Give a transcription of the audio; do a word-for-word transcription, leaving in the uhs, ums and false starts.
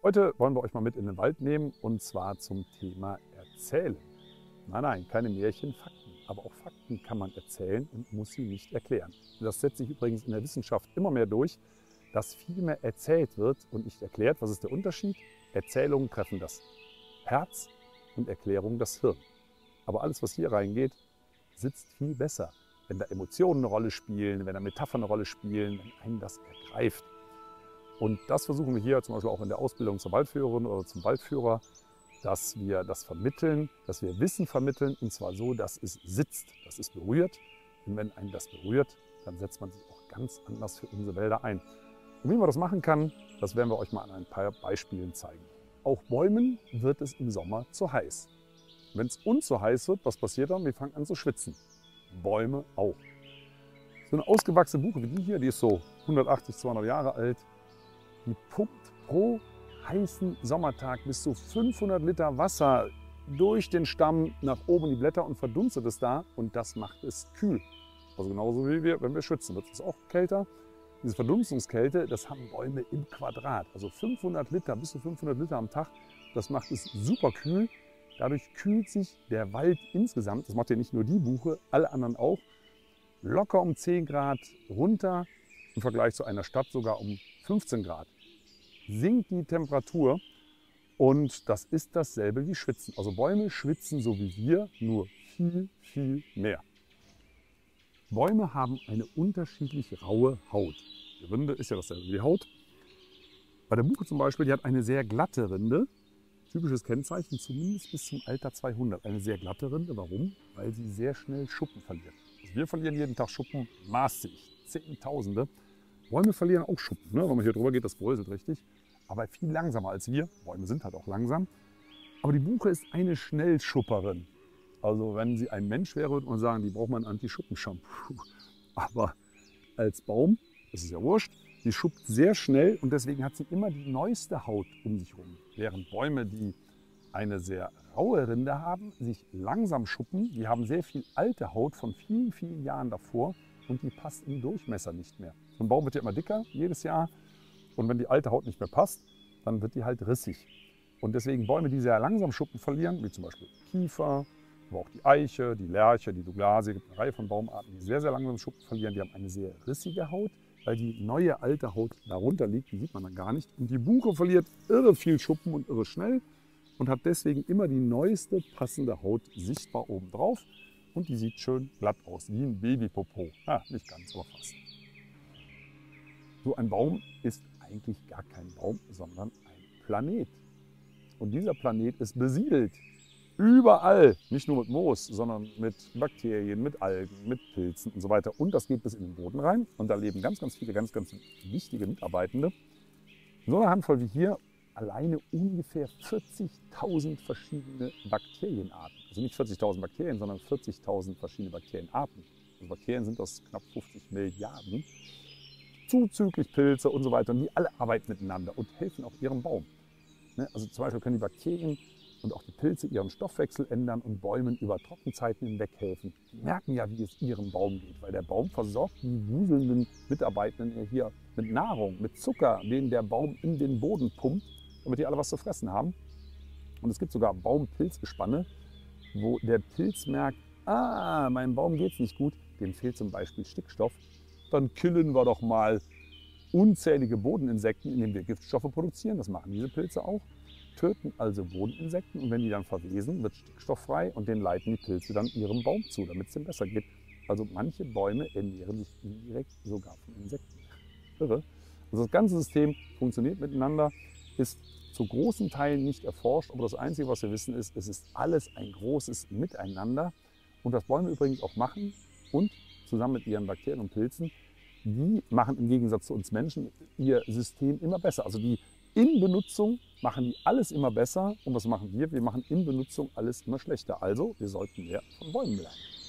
Heute wollen wir euch mal mit in den Wald nehmen und zwar zum Thema Erzählen. Nein, nein, keine Märchen, Fakten. Aber auch Fakten kann man erzählen und muss sie nicht erklären. Das setzt sich übrigens in der Wissenschaft immer mehr durch, dass viel mehr erzählt wird und nicht erklärt. Was ist der Unterschied? Erzählungen treffen das Herz und Erklärungen das Hirn. Aber alles, was hier reingeht, sitzt viel besser, wenn da Emotionen eine Rolle spielen, wenn da Metaphern eine Rolle spielen, wenn einen das ergreift. Und das versuchen wir hier zum Beispiel auch in der Ausbildung zur Waldführerin oder zum Waldführer, dass wir das vermitteln, dass wir Wissen vermitteln, und zwar so, dass es sitzt, dass es berührt. Und wenn einen das berührt, dann setzt man sich auch ganz anders für unsere Wälder ein. Und wie man das machen kann, das werden wir euch mal an ein paar Beispielen zeigen. Auch Bäumen wird es im Sommer zu heiß. Wenn es uns zu heiß wird, was passiert dann? Wir fangen an zu schwitzen. Bäume auch. So eine ausgewachsene Buche wie die hier, die ist so hundertachtzig, zweihundert Jahre alt, die pumpt pro heißen Sommertag bis zu fünfhundert Liter Wasser durch den Stamm nach oben in die Blätter und verdunstet es da, und das macht es kühl. Also genauso wie wir, wenn wir schwitzen, wird es auch kälter. Diese Verdunstungskälte, das haben Bäume im Quadrat, also fünfhundert Liter, bis zu fünfhundert Liter am Tag. Das macht es super kühl. Dadurch kühlt sich der Wald insgesamt, das macht ja nicht nur die Buche, alle anderen auch, locker um zehn Grad runter, im Vergleich zu einer Stadt sogar um fünfzehn Grad. Sinkt die Temperatur, und das ist dasselbe wie Schwitzen. Also Bäume schwitzen so wie wir, nur viel, viel mehr. Bäume haben eine unterschiedlich raue Haut. Die Rinde ist ja dasselbe wie die Haut. Bei der Buche zum Beispiel, die hat eine sehr glatte Rinde. Typisches Kennzeichen, zumindest bis zum Alter zweihundert. Eine sehr glatte Rinde. Warum? Weil sie sehr schnell Schuppen verliert. Also wir verlieren jeden Tag Schuppen massig, Zehntausende. Bäume verlieren auch Schuppen, ne? Wenn man hier drüber geht, das bröselt richtig. Aber viel langsamer als wir. Bäume sind halt auch langsam. Aber die Buche ist eine Schnellschupperin. Also wenn sie ein Mensch wäre, würde man sagen, die braucht man Anti-Schuppen-Shampoo. Aber als Baum, das ist ja wurscht, die schuppt sehr schnell, und deswegen hat sie immer die neueste Haut um sich herum. Während Bäume, die eine sehr raue Rinde haben, sich langsam schuppen, die haben sehr viel alte Haut von vielen, vielen Jahren davor, und die passt im Durchmesser nicht mehr. So ein Baum wird ja immer dicker jedes Jahr, und wenn die alte Haut nicht mehr passt, dann wird die halt rissig. Und deswegen Bäume, die sehr langsam Schuppen verlieren, wie zum Beispiel Kiefer, aber auch die Eiche, die Lärche, die Douglasie, es gibt eine Reihe von Baumarten, die sehr, sehr langsam Schuppen verlieren. Die haben eine sehr rissige Haut, weil die neue alte Haut darunter liegt, die sieht man dann gar nicht. Und die Buche verliert irre viel Schuppen und irre schnell und hat deswegen immer die neueste passende Haut sichtbar oben drauf. Und die sieht schön glatt aus, wie ein Babypopo. Ja, nicht ganz, aber fast. So ein Baum ist eigentlich gar kein Baum, sondern ein Planet. Und dieser Planet ist besiedelt. Überall, nicht nur mit Moos, sondern mit Bakterien, mit Algen, mit Pilzen und so weiter. Und das geht bis in den Boden rein. Und da leben ganz, ganz viele, ganz, ganz wichtige Mitarbeitende. In so einer Handvoll wie hier alleine ungefähr vierzigtausend verschiedene Bakterienarten. Also nicht vierzigtausend Bakterien, sondern vierzigtausend verschiedene Bakterienarten. Also Bakterien sind aus knapp fünfzig Milliarden. Zuzüglich Pilze und so weiter. Und die alle arbeiten miteinander und helfen auch ihrem Baum. Also zum Beispiel können die Bakterien und auch die Pilze ihren Stoffwechsel ändern und Bäumen über Trockenzeiten hinweg helfen. Die merken ja, wie es ihrem Baum geht, weil der Baum versorgt die wuselnden Mitarbeitenden hier mit Nahrung, mit Zucker, den der Baum in den Boden pumpt, damit die alle was zu fressen haben. Und es gibt sogar Baumpilzgespanne, wo der Pilz merkt, ah, meinem Baum geht es nicht gut, dem fehlt zum Beispiel Stickstoff. Dann killen wir doch mal unzählige Bodeninsekten, indem wir Giftstoffe produzieren. Das machen diese Pilze auch. Töten also Bodeninsekten, und wenn die dann verwesen, wird Stickstoff frei, und den leiten die Pilze dann ihrem Baum zu, damit es dem besser geht. Also manche Bäume ernähren sich indirekt sogar von Insekten. Irre. Also das ganze System funktioniert miteinander, ist zu großen Teilen nicht erforscht, aber das Einzige, was wir wissen, ist, es ist alles ein großes Miteinander. Und was Bäume übrigens auch machen, und zusammen mit ihren Bakterien und Pilzen, die machen im Gegensatz zu uns Menschen ihr System immer besser. Also die in Benutzung machen die alles immer besser. Und was machen wir? Wir machen in Benutzung alles immer schlechter. Also wir sollten mehr von Bäumen lernen.